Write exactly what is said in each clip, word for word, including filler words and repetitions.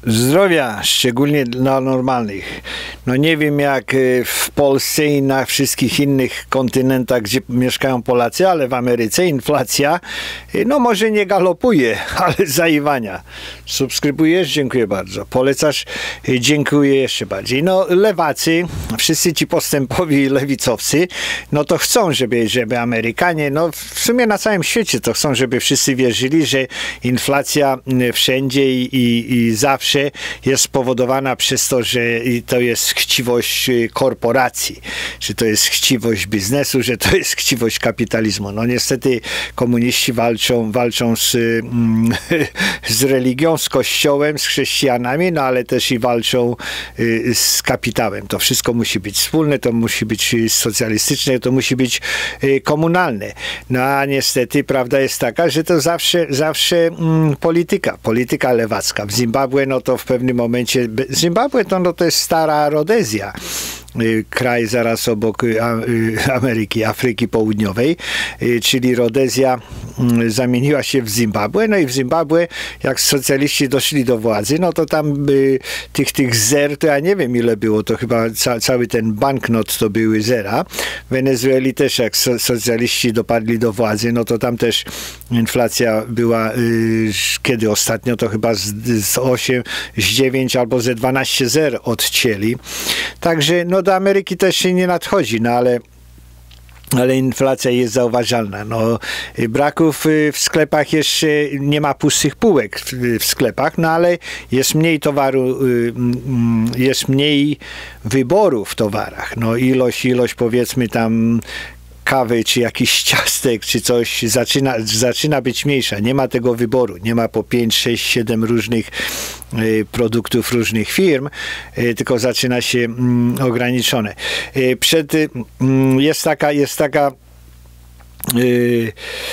Zdrowia, szczególnie dla normalnych. No nie wiem jak w Polsce i na wszystkich innych kontynentach, gdzie mieszkają Polacy, ale w Ameryce inflacja, no może nie galopuje, ale zaiwania. Subskrybujesz? Dziękuję bardzo. Polecasz? Dziękuję jeszcze bardziej. No lewacy, wszyscy ci postępowi lewicowcy, no to chcą, żeby, żeby Amerykanie, no w sumie na całym świecie to chcą, żeby wszyscy wierzyli, że inflacja wszędzie i, i, i zawsze jest spowodowana przez to, że to jest chciwość korporacji, że to jest chciwość biznesu, że to jest chciwość kapitalizmu. No niestety komuniści walczą, walczą z, z religią, z kościołem, z chrześcijanami, no ale też i walczą z kapitałem. To wszystko musi być wspólne, to musi być socjalistyczne, to musi być komunalne. No a niestety prawda jest taka, że to zawsze, zawsze mm, polityka, polityka lewacka. W Zimbabwe no to w pewnym momencie, Zimbabwe to, no, to jest stara Rodezja, kraj zaraz obok Ameryki, Afryki Południowej, czyli Rodezja zamieniła się w Zimbabwe, no i w Zimbabwe jak socjaliści doszli do władzy, no to tam y, tych, tych zer, to ja nie wiem ile było, to chyba ca cały ten banknot to były zera. W Wenezueli też jak so socjaliści dopadli do władzy, no to tam też inflacja była, y, kiedy ostatnio to chyba z, z osiem, z dziewięć albo ze dwanaście zer odcięli. Także no do Ameryki też się nie nadchodzi, no ale ale inflacja jest zauważalna. No, braków w sklepach jeszcze nie ma pustych półek w, w sklepach, no ale jest mniej towaru, jest mniej wyboru w towarach. No ilość, ilość powiedzmy tam kawy, czy jakiś ciastek, czy coś zaczyna, zaczyna być mniejsza. Nie ma tego wyboru. Nie ma po pięć, sześć, siedem różnych y, produktów różnych firm, y, tylko zaczyna się y, ograniczone. Y, przed, y, jest taka, jest taka y,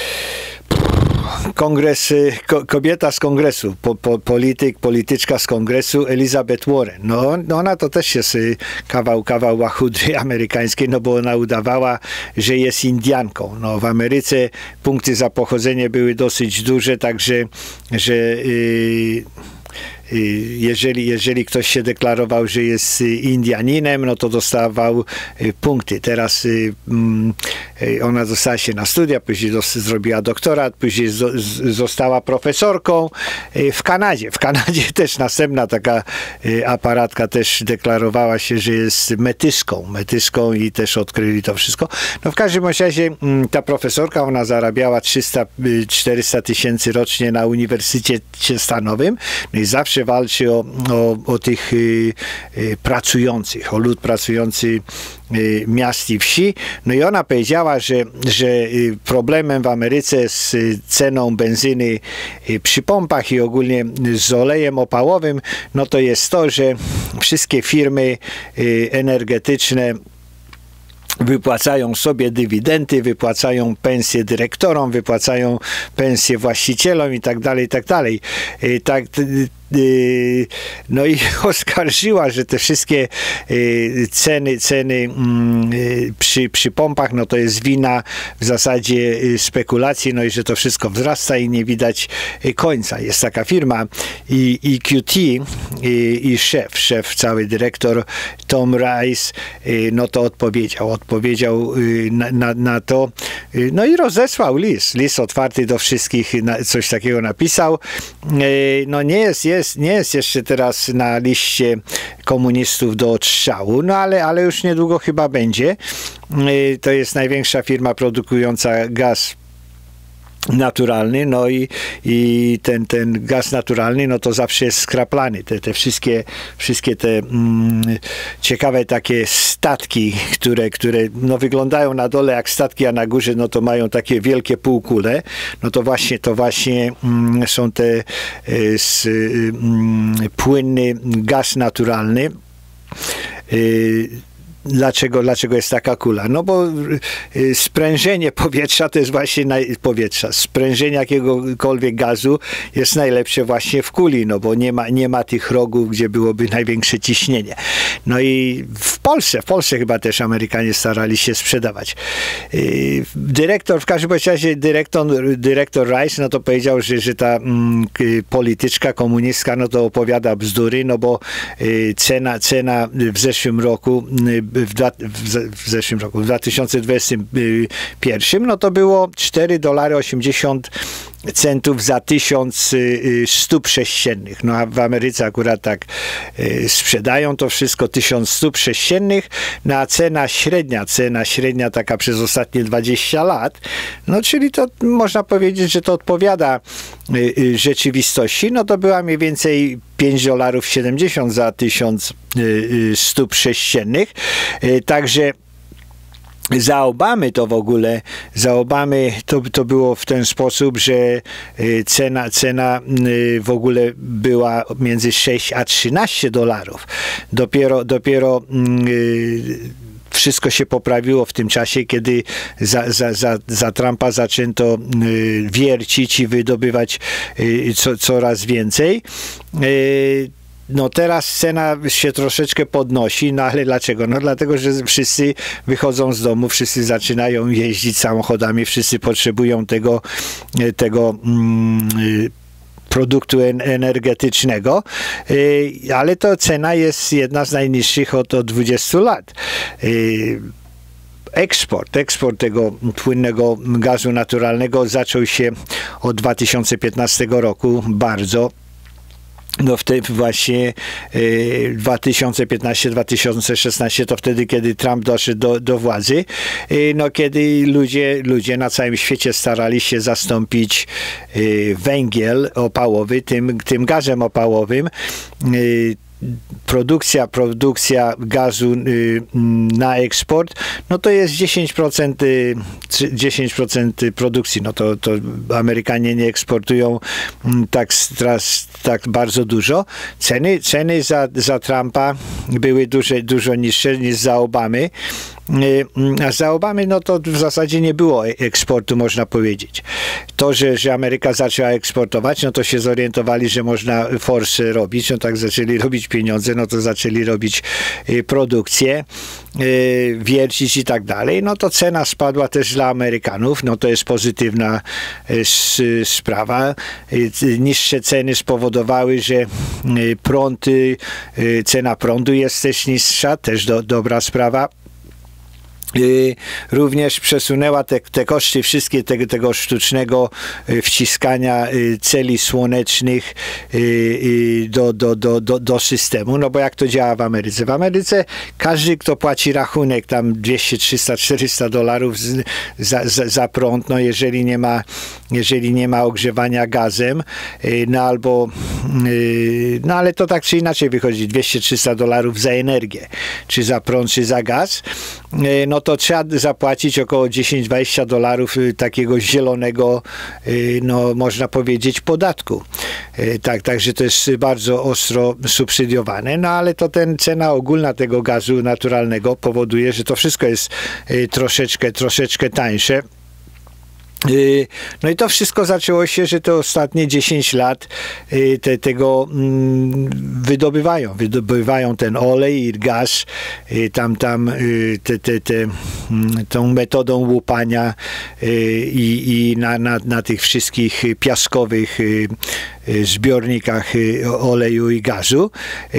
Kongres, kobieta z kongresu, po, po, polityk, polityczka z kongresu, Elizabeth Warren. No, no ona to też jest kawał, kawał łachudry amerykańskiej, no bo ona udawała, że jest Indianką. No w Ameryce punkty za pochodzenie były dosyć duże, także, że yy, Jeżeli, jeżeli ktoś się deklarował, że jest Indianinem, no to dostawał punkty. Teraz ona dostała się na studia, później zrobiła doktorat, później została profesorką w Kanadzie. W Kanadzie też następna taka aparatka też deklarowała się, że jest metyską. Metyską i też odkryli to wszystko. No w każdym razie ta profesorka, ona zarabiała trzysta czterysta tysięcy rocznie na Uniwersytecie Stanowym. No i zawsze walczy o, o, o tych y, y, pracujących, o lud pracujący y, miast i wsi. No i ona powiedziała, że, że y, problemem w Ameryce z y, ceną benzyny y, przy pompach i ogólnie z olejem opałowym, no to jest to, że wszystkie firmy y, energetyczne wypłacają sobie dywidendy, wypłacają pensje dyrektorom, wypłacają pensje właścicielom i tak dalej, i tak dalej. I tak, no i oskarżyła, że te wszystkie ceny, ceny przy, przy pompach, no to jest wina w zasadzie spekulacji, no i że to wszystko wzrasta i nie widać końca. Jest taka firma E Q T i, i szef, szef, cały dyrektor Tom Rice, no to odpowiedział, odpowiedział na, na, na to, no i rozesłał list, list otwarty do wszystkich, coś takiego napisał. No nie jest, jest nie jest jeszcze teraz na liście komunistów do odstrzału, no ale, ale już niedługo chyba będzie. To jest największa firma produkująca gaz naturalny, no i, i ten, ten gaz naturalny, no to zawsze jest skraplany. Te, te wszystkie, wszystkie te mm, ciekawe takie statki, które, które no wyglądają na dole jak statki, a na górze no to mają takie wielkie półkule, no to właśnie, to właśnie mm, są te y, s, y, płynny gaz naturalny. Y, Dlaczego, dlaczego jest taka kula? No bo sprężenie powietrza to jest właśnie naj, powietrza. Sprężenie jakiegokolwiek gazu jest najlepsze właśnie w kuli, no bo nie ma, nie ma tych rogów, gdzie byłoby największe ciśnienie. No i w Polsce, w Polsce chyba też Amerykanie starali się sprzedawać. Dyrektor, w każdym razie dyrektor, dyrektor Rice, no to powiedział, że, że ta mm, polityczka komunistka, no to opowiada bzdury, no bo y, cena, cena w zeszłym roku W, dwa, w zeszłym roku, w dwa tysiące dwudziestym pierwszym, no to było cztery dolary osiemdziesiąt centów za tysiąc stóp sześciennych. No a w Ameryce akurat tak sprzedają to wszystko, tysiąc stóp sześciennych, no a cena średnia, cena średnia taka przez ostatnie dwadzieścia lat, no czyli to można powiedzieć, że to odpowiada rzeczywistości, no to była mniej więcej pięć dolarów siedemdziesiąt za tysiąc stóp sześciennych. Także za Obamy to w ogóle, za Obamy to, to było w ten sposób, że cena, cena w ogóle była między sześć a trzynaście dolarów. Dopiero, dopiero wszystko się poprawiło w tym czasie, kiedy za, za, za, za Trumpa zaczęto wiercić i wydobywać co, coraz więcej. No teraz cena się troszeczkę podnosi, no ale dlaczego? No dlatego, że wszyscy wychodzą z domu, wszyscy zaczynają jeździć samochodami, wszyscy potrzebują tego, tego mm, produktu energetycznego, ale to cena jest jedna z najniższych od, od dwudziestu lat. Eksport, eksport tego płynnego gazu naturalnego zaczął się od dwa tysiące piętnastego roku bardzo. No w tym właśnie y, dwa tysiące piętnasty dwa tysiące szesnasty to wtedy, kiedy Trump doszedł do, do władzy, y, no kiedy ludzie, ludzie na całym świecie starali się zastąpić y, węgiel opałowy tym, tym gazem opałowym. Y, Produkcja, produkcja gazu y, na eksport, no to jest dziesięć procent, y, dziesięć procent produkcji. No to, to Amerykanie nie eksportują y, tak, stras, tak bardzo dużo. Ceny, ceny za, za Trumpa były dużo, dużo niższe niż za Obamy. A za Obamy, no to w zasadzie nie było eksportu, można powiedzieć. To, że, że Ameryka zaczęła eksportować, no to się zorientowali, że można forsy robić, no tak zaczęli robić pieniądze, no to zaczęli robić produkcję, wiercić i tak dalej. No to cena spadła też dla Amerykanów, no to jest pozytywna sprawa. Niższe ceny spowodowały, że prąd, cena prądu jest też niższa, też do, dobra sprawa. Również przesunęła te, te koszty wszystkie tego, tego sztucznego wciskania celi słonecznych do, do, do, do, do systemu, no bo jak to działa w Ameryce? W Ameryce każdy, kto płaci rachunek tam dwieście, trzysta, czterysta dolarów za, za, za prąd, no jeżeli nie ma, jeżeli nie ma ogrzewania gazem, no albo, no ale to tak czy inaczej wychodzi, dwieście, trzysta dolarów za energię, czy za prąd, czy za gaz, no to trzeba zapłacić około dziesięć, dwadzieścia dolarów takiego zielonego, no można powiedzieć, podatku. Tak, także to jest bardzo ostro subsydiowane, no ale to ten cena ogólna tego gazu naturalnego powoduje, że to wszystko jest troszeczkę, troszeczkę tańsze. No i to wszystko zaczęło się, że te ostatnie dziesięć lat te, tego wydobywają. Wydobywają ten olej i gaz tam, tam te, te, te, tą metodą łupania i, i na, na, na tych wszystkich piaskowych zbiornikach oleju i gazu.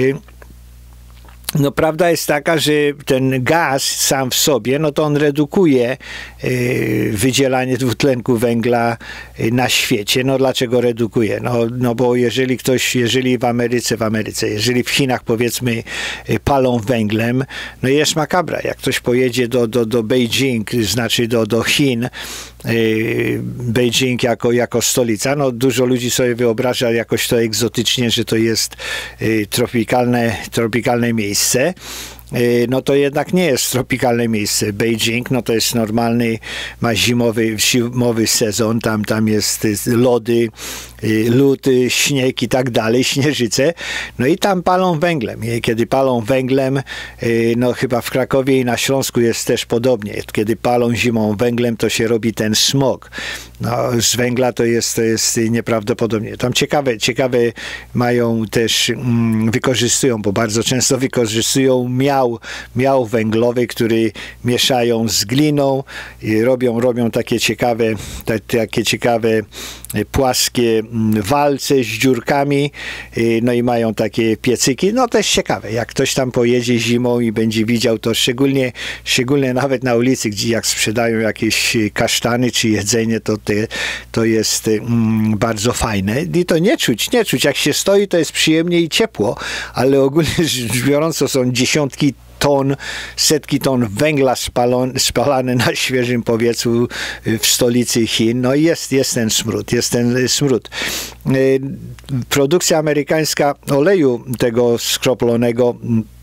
No prawda jest taka, że ten gaz sam w sobie, no to on redukuje y, wydzielanie dwutlenku węgla y, na świecie. No dlaczego redukuje? No, no bo jeżeli ktoś, jeżeli w Ameryce, w Ameryce, jeżeli w Chinach powiedzmy y, palą węglem, no jest makabra. Jak ktoś pojedzie do, do, do Beijing, znaczy do, do Chin, y, Beijing jako, jako stolica, no dużo ludzi sobie wyobraża jakoś to egzotycznie, że to jest y, tropikalne, tropikalne miejsce. no to jednak nie jest tropikalne miejsce. Beijing, no to jest normalny, ma zimowy, zimowy sezon, tam, tam jest lody, lód, śnieg i tak dalej, śnieżyce, no i tam palą węglem. I kiedy palą węglem, no chyba w Krakowie i na Śląsku jest też podobnie. Kiedy palą zimą węglem, to się robi ten smog. No, z węgla to jest, to jest nieprawdopodobnie. Tam ciekawe, ciekawe mają też, mm, wykorzystują, bo bardzo często wykorzystują miał, miał węglowy, który mieszają z gliną i robią, robią takie ciekawe, ta, takie ciekawe płaskie walce z dziurkami, no i mają takie piecyki, no też ciekawe, jak ktoś tam pojedzie zimą i będzie widział to, szczególnie, szczególnie nawet na ulicy, gdzie jak sprzedają jakieś kasztany czy jedzenie, to, te, to jest mm, bardzo fajne i to nie czuć, nie czuć, jak się stoi, to jest przyjemnie i ciepło, ale ogólnie rzecz biorąc, to są dziesiątki ton, setki ton węgla spalon, spalane na świeżym powietrzu w stolicy Chin. No i jest, jest ten smród, jest ten smród. Produkcja amerykańska oleju tego skroplonego,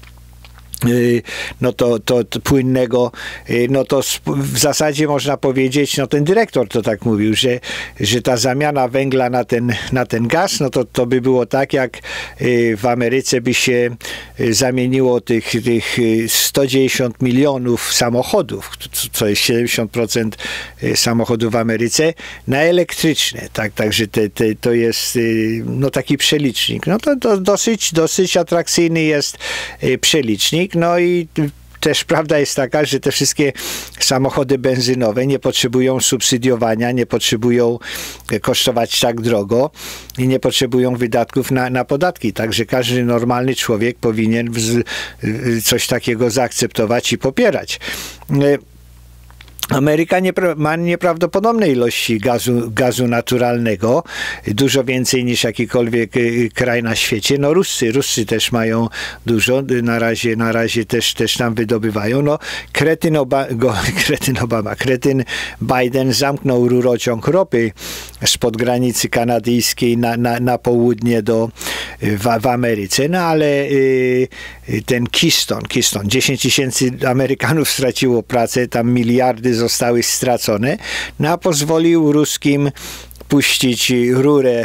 no to, to, to płynnego, no to w zasadzie można powiedzieć, no ten dyrektor to tak mówił, że, że ta zamiana węgla na ten, na ten gaz, no to, to by było tak, jak w Ameryce by się zamieniło tych, tych sto dziewięćdziesiąt milionów samochodów, co jest siedemdziesiąt procent samochodów w Ameryce, na elektryczne. Tak, także te, te, to jest no taki przelicznik. No to, to dosyć, dosyć atrakcyjny jest przelicznik. No i też prawda jest taka, że te wszystkie samochody benzynowe nie potrzebują subsydiowania, nie potrzebują kosztować tak drogo i nie potrzebują wydatków na, na podatki. Także każdy normalny człowiek powinien coś takiego zaakceptować i popierać. Ameryka niepra- ma nieprawdopodobne ilości gazu, gazu naturalnego, dużo więcej niż jakikolwiek kraj na świecie. No Ruscy, Ruscy też mają dużo, na razie, na razie też, też tam wydobywają. No kretyn, Oba- go, kretyn Obama, kretyn Biden zamknął rurociąg ropy spod granicy kanadyjskiej na, na, na południe do, w, w Ameryce, no ale y, ten Keystone, Keystone, dziesięć tysięcy Amerykanów straciło pracę, tam miliardy zostały stracone, no a pozwolił ruskim puścić rurę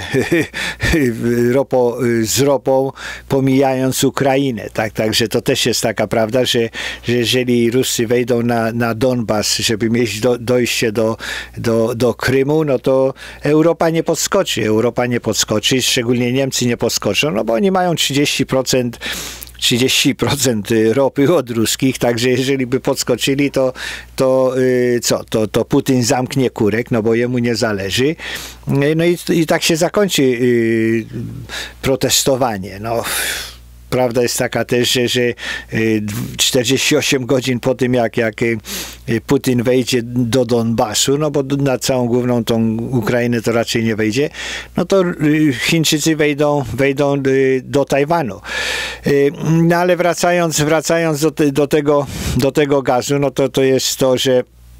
ropo, z ropą, pomijając Ukrainę. Tak, także to też jest taka prawda, że, że jeżeli Ruscy wejdą na, na Donbas, żeby mieć do, dojście do, do, do Krymu, no to Europa nie podskoczy. Europa nie podskoczy, szczególnie Niemcy nie podskoczą, no bo oni mają trzydzieści procent trzydzieści procent ropy od ruskich, także jeżeli by podskoczyli, to, to yy, co, to, to Putin zamknie kurek, no bo jemu nie zależy. No i, i tak się zakończy yy, protestowanie. No. Prawda jest taka też, że, że czterdzieści osiem godzin po tym, jak, jak Putin wejdzie do Donbasu, no bo na całą główną tą Ukrainę to raczej nie wejdzie, no to Chińczycy wejdą, wejdą do Tajwanu. No ale wracając, wracając do, te, do, tego, do tego gazu, no to to jest to, że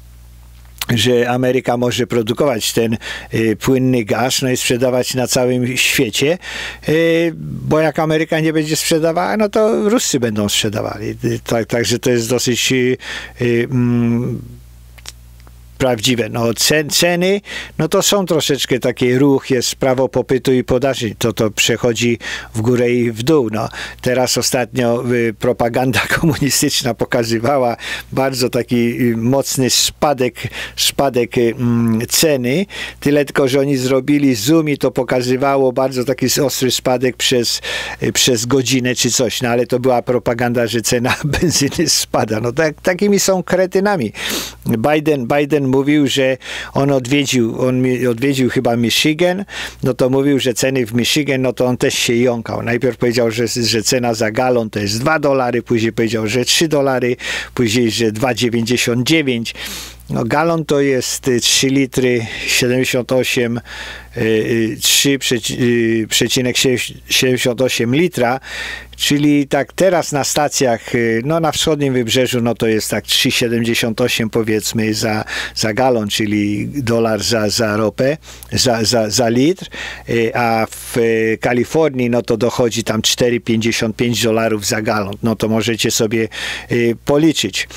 że Ameryka może produkować ten y, płynny gaz, no i sprzedawać na całym świecie, y, bo jak Ameryka nie będzie sprzedawała, no to Ruscy będą sprzedawali. Y, tak, także to jest dosyć y, y, mm, prawdziwe. No, ceny, no to są troszeczkę taki ruch, jest prawo popytu i podaży. To to przechodzi w górę i w dół. No, teraz ostatnio y, propaganda komunistyczna pokazywała bardzo taki y, mocny spadek, spadek y, ceny. Tyle tylko, że oni zrobili zoom i to pokazywało bardzo taki ostry spadek przez, y, przez godzinę czy coś. No, ale to była propaganda, że cena benzyny spada. No, tak, takimi są kretynami. Biden, Biden mówił, że on odwiedził, on odwiedził chyba Michigan, no to mówił, że ceny w Michigan, no to on też się jąkał. Najpierw powiedział, że, że cena za galon to jest dwa dolary, później powiedział, że trzy dolary, później, że dwa dziewięćdziesiąt dziewięć. No, galon to jest trzy litry siedemdziesiąt osiem, trzy przecinek siedemdziesiąt osiem litra, czyli tak teraz na stacjach, no na wschodnim wybrzeżu, no to jest tak trzy siedemdziesiąt osiem powiedzmy za, za galon, czyli dolar za, za ropę, za, za, za litr, a w Kalifornii no to dochodzi tam cztery pięćdziesiąt pięć dolarów za galon, no to możecie sobie policzyć.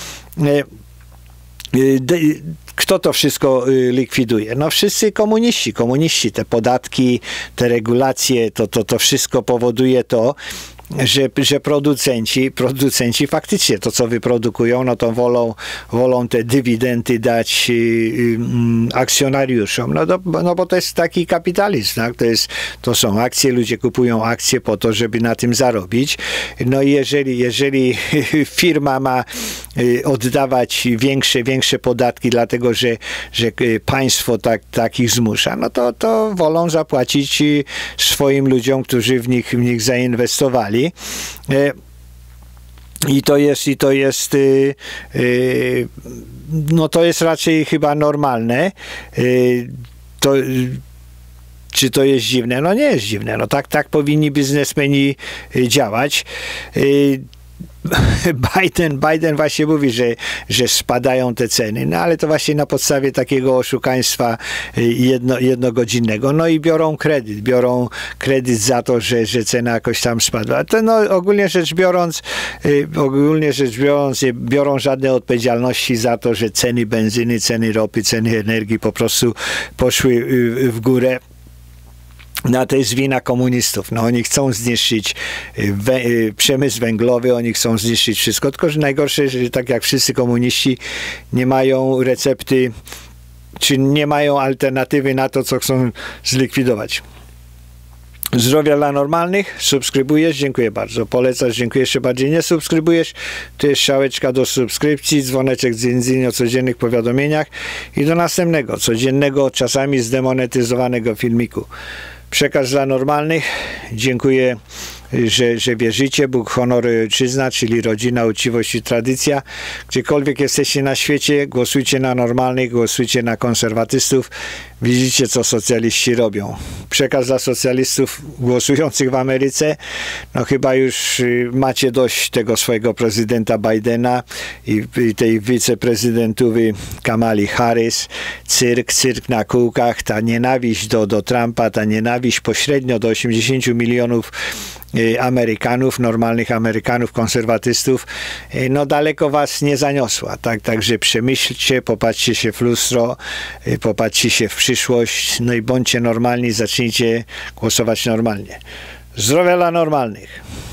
Kto to wszystko likwiduje? No wszyscy komuniści, komuniści, te podatki, te regulacje, to, to, to wszystko powoduje to, że, że producenci, producenci faktycznie to, co wyprodukują, no to wolą, wolą te dywidendy dać y, y, akcjonariuszom. No, do, no bo to jest taki kapitalizm, tak? To, jest, to są akcje, ludzie kupują akcje po to, żeby na tym zarobić. No i jeżeli, jeżeli firma ma oddawać większe, większe podatki, dlatego że, że państwo tak, tak ich zmusza, no to, to wolą zapłacić swoim ludziom, którzy w nich, w nich zainwestowali. I to jest, i to jest, no to jest raczej chyba normalne. To, czy to jest dziwne? No nie jest dziwne. No tak, tak powinni biznesmeni działać. Biden, Biden właśnie mówi, że, że spadają te ceny, no ale to właśnie na podstawie takiego oszukaństwa jedno, jednogodzinnego. No i biorą kredyt, biorą kredyt za to, że, że cena jakoś tam spadła. To no ogólnie rzecz biorąc, ogólnie rzecz biorąc, nie biorą żadnej odpowiedzialności za to, że ceny benzyny, ceny ropy, ceny energii po prostu poszły w górę. No to jest wina komunistów. No oni chcą zniszczyć wę przemysł węglowy, oni chcą zniszczyć wszystko. Tylko że najgorsze, że tak jak wszyscy komuniści nie mają recepty, czy nie mają alternatywy na to, co chcą zlikwidować. Zdrowia dla normalnych. Subskrybujesz? Dziękuję bardzo. Polecasz? Dziękuję jeszcze bardziej. Nie subskrybujesz? To jest strzałeczka do subskrypcji, dzwoneczek z dziewięć o codziennych powiadomieniach i do następnego, codziennego, czasami zdemonetyzowanego filmiku. Przekaz dla normalnych. Dziękuję, że, że wierzycie. Bóg, honor i ojczyzna, czyli rodzina, uczciwość i tradycja. Gdziekolwiek jesteście na świecie, głosujcie na normalnych, głosujcie na konserwatystów. Widzicie, co socjaliści robią. Przekaz dla socjalistów głosujących w Ameryce. No chyba już macie dość tego swojego prezydenta Bidena i, i tej wiceprezydentowy Kamali Harris. Cyrk, cyrk na kółkach, ta nienawiść do, do Trumpa, ta nienawiść pośrednio do osiemdziesięciu milionów Amerykanów, normalnych Amerykanów, konserwatystów, no daleko was nie zaniosła. Tak, także przemyślcie, popatrzcie się w lustro, popatrzcie się w przyszłość, no i bądźcie normalni, zacznijcie głosować normalnie. Zdrowia dla normalnych.